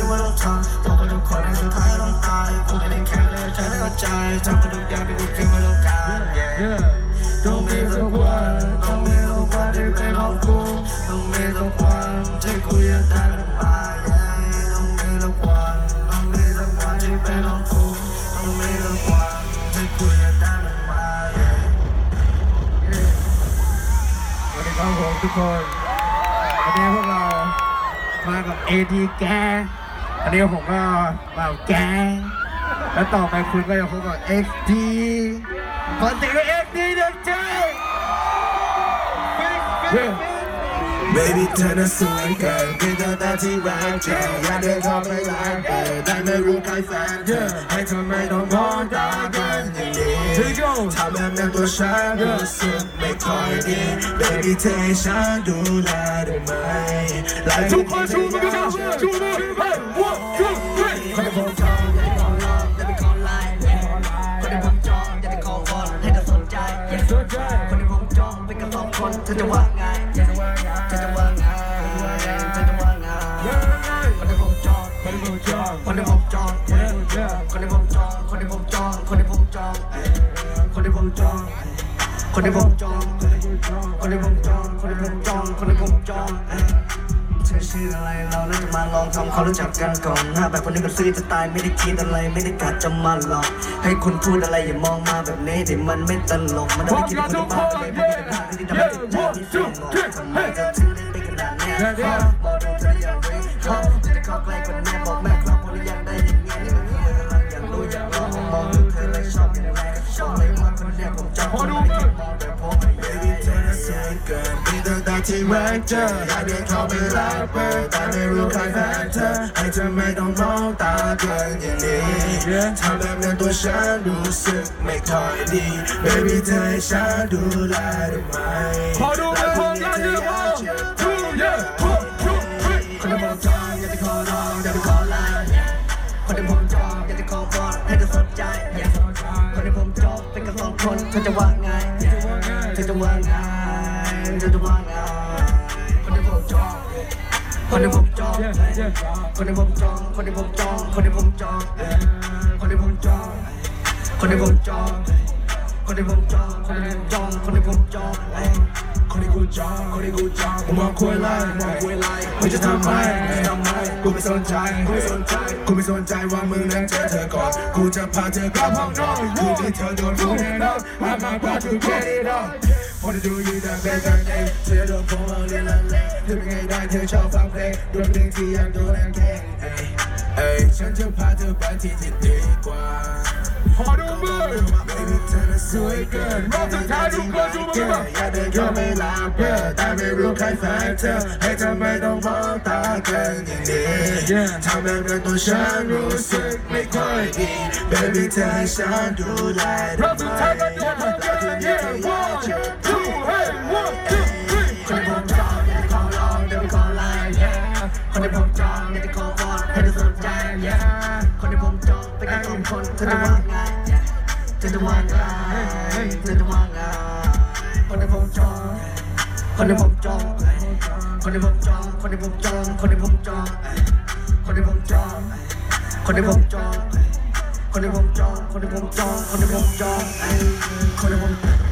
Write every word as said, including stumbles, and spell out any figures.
ดว่าต้องทำบอกกับทุกคนในสุดท้ายต้องตายกูไม่ได้แค่เลยใจและใจทำทุกอย่างที่กูคิดว่าต้องการต้องมีสักวันต้องมีสักวันที่เป็นของกูต้องมีสักวันที่กูอยากได้มันมาต้องมีสักวันต้องมีสักวันที่เป็นของกูต้องมีสักวันที่กูอยากได้มันมาสวัสดีครับผมทุกคนวันนี้พวกเรามากับ เอ ดี แกงอันนี้ผมก็มากับแกงแล้วต่อไปคุณก็จะพบกับ เอ็กซ์ ดี ขอเสียง เอ็กซ์ ดี เด็กใจ Baby เธอน่ะสวยเกินเป็นตัวตาที่รักเธออยากเดินเข้าไปรักเธอแต่ไม่รู้ใครแฟนเธอให้เธอไม่ต้องมองตากันอย่างนี้ทำแบบนั้นตัวฉันรู้สึกไม่ค่อยดี Baby เธอให้ฉันดูแลได้ไหมทุกคนชูมือกันชูมือไป one two three คนที่ผมจองอยากได้ของลองอยากได้ของไลน์คนที่ผมจองอยากได้ของบอลให้เธอสนใจคนที่ผมจองเป็นกันสองคนเธอจะว่าไงเธอจะว่าไงเธอจะว่าไงคนที่ผมจองคนที่ผมจองคนที่ผมจองคนที่ผมจองคนที่ผมจองคนที่ผมจองคนที่ผมจองคนที่ผมจองคนที่ผมจองคนที่ผมจองคนที่ผมจองเธอชื่ออะไรเราน่าจะมาลองทำความรู้จักกันก่อนหน้าแบบคนนี้ก็ซื้อจะตายไม่ได้คิดอะไรไม่ได้กะจะมาหลอกให้คุณพูดอะไรอย่ามองมาแบบนี้ที่มันไม่ตลกมันทำให้คิดว่าคนที่บ้าเลยไม่เป็นปัญหาที่ทำให้จิตใจที่สงบทำไมจะถึงได้เป็นขนาดนี้มองดูเธออย่างไรจะได้เข้าใกล้คนแม่บอกแม่ครับคนที่ยังได้อย่างนี้นี่มันคือเรื่องอยากรู้อยากลองมองดูเธอและชอบอย่างไรชอบเลยว่าคนเนี้ยผมจะคนที่มองแบบผมไม่ Baby เธอน่ะสวยเกินเป็นตัวตาที่รักเธออยากเดินเข้าไปรักเธอแต่ไม่รู้ใครแฟนเธอให้เธอไม่ต้องมองตากันอย่างนี้ทำแบบนั้นตัวฉันรู้สึกไม่ค่อยดี Baby เธอให้ฉันดูแลได้ไหมขอดูมือผมกันเยอะพอทูเยอะพอทูคนที่ผมจองอยากจะขอลองอยากจะขอไลน์คนที่ผมจองอยากจะขอบอลให้เธอสนใจคนที่ผมจองเป็นกันสองคนเธอจะว่าไงเธอจะว่าไงเธอจะว่าไงคนที่ผมจองคนที่ผมจองคนที่ผมจองคนที่ผมจองคนที่ผมจองคนที่ผมจองคนที่ผมจองคนที่ผมจองคนที่ผมจองคนที่ผมจองคนที่กูจองคนที่กูจองผมมองคุยไล่มองคุยไล่มึงจะทำไมไม่ทำไมกูไม่สนใจกูไม่สนใจกูไม่สนใจว่ามึงนั้นเจอเธอก่อนกูจะพาเธอกลับห้องนอนกูที่เธอโดนกูแน่นอน I'm about to get it on Wanna do you that better day เธอโดนผมเอาเรียนละเล่เธอเป็นไงได้เธอชอบฟังเพลงโดนเพลงที่อยากโดนแรงแค่เอ้ยฉันจะพาเธอไปที่ที่ดีกว่าขอดูมือ Baby เธอน่ะสวยเกินรอบสุดท้ายทุกคนชูมือมาอยากเดินเข้าไปลาเพื่อแต่ไม่รู้ใครแฟนเธอให้เธอไม่ต้องมองตากันอย่างนี้ทำแบบนั้นตัวฉันรู้สึกไม่ค่อยดี Baby เธอให้ฉันดูแลได้ไหมแต่ที่นี่เธออยากจะดูคนที่ผมจองอยากจะขอลองเดินไปขอไลน์คนที่ผมจองอยากจะขอบอลให้เธอสนใจคนที่ผมจองเป็นกันสองคนเธอจะว่าไงเธอจะว่าไงเธอจะว่าไงคนที่ผมจองคนที่ผมจองคนที่ผมจองคนที่ผมจองคนที่ผมจองคนที่ผมจองคนที่ผมจองคนที่ผมจองคนที่ผมจองคนที่ผมจองคนที่ผม